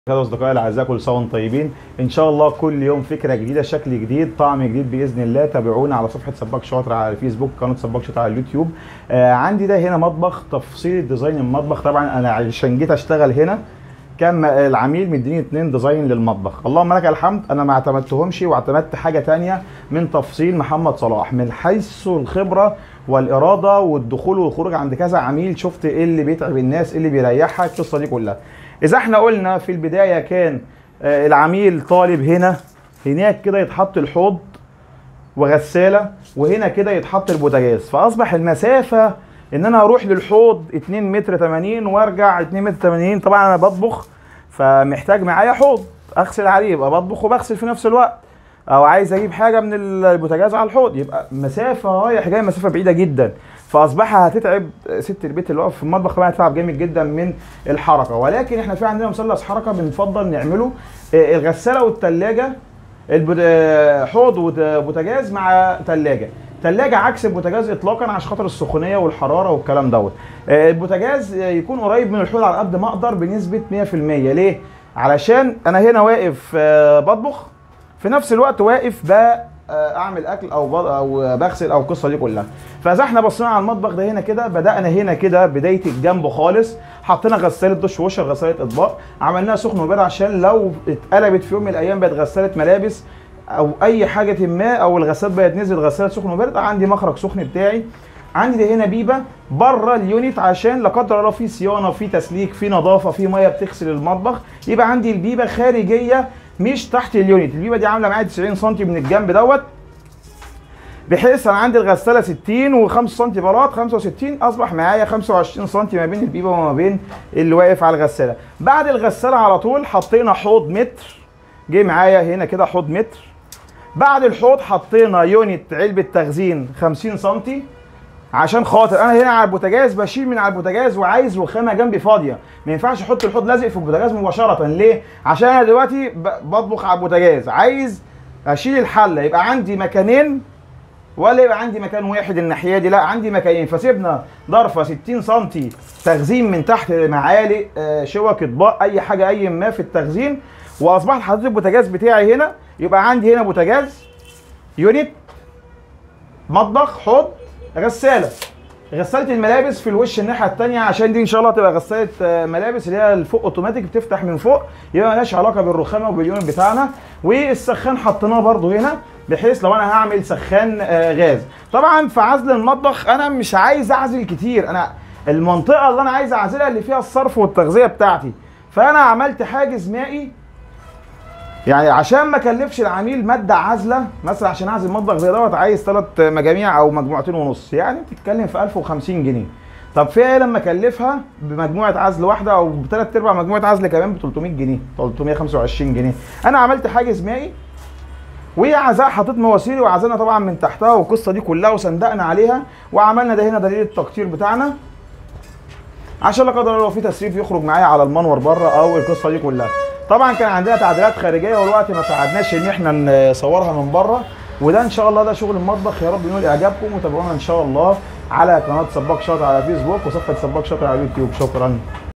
كده اصدقائي الاعزاء، كل سنه وانتم طيبين. ان شاء الله كل يوم فكره جديده، شكل جديد، طعم جديد باذن الله. تابعونا على صفحه سباك شاطر على الفيسبوك، قناه سباك شاطر على اليوتيوب. عندي ده هنا مطبخ، تفصيل ديزاين المطبخ. طبعا انا عشان جيت اشتغل هنا كان العميل مديني 2 ديزاين للمطبخ، اللهم لك الحمد. انا ما اعتمدتهمش واعتمدت حاجه ثانيه من تفصيل محمد صلاح، من حيث الخبره والاراده والدخول والخروج عند كذا عميل. شفت ايه اللي بيتعب الناس، ايه اللي بيريحها، القصه دي كلها. اذا احنا قلنا في البدايه كان العميل طالب هناك كده يتحط الحوض وغساله، وهنا كده يتحط البوتاجاز، فاصبح المسافه ان انا اروح للحوض 2 متر 80 وارجع 2 متر 80. طبعا انا بطبخ فمحتاج معايا حوض اغسل عليه، يبقى بطبخ وبغسل في نفس الوقت، او عايز اجيب حاجه من البوتاجاز على الحوض، يبقى مسافه رايح جاي، مسافه بعيده جدا. فاصبح هتتعب ست البيت اللي واقف في المطبخ، طبعا هتتعب جامد جدا من الحركه. ولكن احنا في عندنا مثلث حركه بنفضل نعمله، الغساله والثلاجه، حوض وبوتاجاز مع ثلاجه عكس البوتاجاز اطلاقا عشان خاطر السخونيه والحراره والكلام دوت. البوتاجاز يكون قريب من الحوض على قد ما اقدر بنسبه 100%. ليه؟ علشان انا هنا واقف بطبخ، في نفس الوقت واقف اعمل اكل او بغسل او القصه دي كلها. فاذا احنا بصينا على المطبخ ده هنا كده، بدانا هنا كده بدايه الجنب خالص، حطينا غساله دش ووشر، غساله اطباق، عملناها سخن وبارد عشان لو اتقلبت في يوم من الايام بقت غساله ملابس او اي حاجه ما، او الغسالات بقت نزل غساله سخن وبارد، عندي مخرج سخن بتاعي. عندي ده هنا بيبه بره اليونت عشان لا قدر الله في صيانه، في تسليك، في نظافه، في ميه بتغسل المطبخ، يبقى عندي البيبه خارجيه مش تحت اليونت. البيبه دي عامله معايا 90 سم من الجنب دوت، بحيث انا عندي الغساله 60 و5 سم بلاط 65، اصبح معايا 25 سم ما بين البيبه وما بين اللي واقف على الغساله. بعد الغساله على طول حطينا حوض متر، جه معايا هنا كده حوض متر. بعد الحوض حطينا يونت علبه تخزين 50 سم، عشان خاطر انا هنا على البوتاجاز بشيل من على البوتاجاز وعايز رخامه جنبي فاضيه، ما ينفعش احط الحوض لازق في البوتاجاز مباشره. ليه؟ عشان انا دلوقتي بطبخ على البوتاجاز، عايز اشيل الحله يبقى عندي مكانين، ولا يبقى عندي مكان واحد الناحيه دي، لا عندي مكانين. فسيبنا ضرفه 60 سم تخزين من تحت، معالق، شوك، اطباق، اي حاجه اي ما في التخزين، واصبحت حطيت البوتاجاز بتاعي هنا. يبقى عندي هنا بوتاجاز، يونت، مطبخ، حوض، غساله الملابس في الوش الناحيه الثانيه، عشان دي ان شاء الله تبقى غساله ملابس اللي هي الفوق اوتوماتيك بتفتح من فوق، يبقى مالهاش علاقه بالرخامه وباليونت بتاعنا. والسخان حطيناه برده هنا بحيث لو انا هعمل سخان غاز. طبعا في عزل المطبخ انا مش عايز اعزل كتير، انا المنطقه اللي انا عايز اعزلها اللي فيها الصرف والتغذيه بتاعتي، فانا عملت حاجز مائي يعني عشان ما اكلفش العميل ماده عازله. مثلا عشان اعزل مطبخ زي دوت عايز 3 مجاميع او مجموعتين ونص، يعني بتتكلم في 1050 جنيه. طب فيها لما اكلفها بمجموعه عزل واحده او بثلاث ارباع مجموعه عزل كمان ب 300 جنيه 325 جنيه. انا عملت حاجز مائي وعزاء، حطيت مواسيري وعزلنا طبعا من تحتها والقصه دي كلها، وصندقنا عليها، وعملنا ده هنا دليل التقطير بتاعنا عشان لا قدر الله لو في تسريب يخرج معايا على المنور بره او القصه دي كلها. طبعا كان عندنا تعديلات خارجيه والوقت ما ساعدناش ان احنا نصورها من بره، وده ان شاء الله ده شغل المطبخ. يا رب ينول اعجابكم، وتابعونا ان شاء الله على قناه سباك شاطر على فيسبوك وصفحه سباك شاطر على اليوتيوب. شكرا.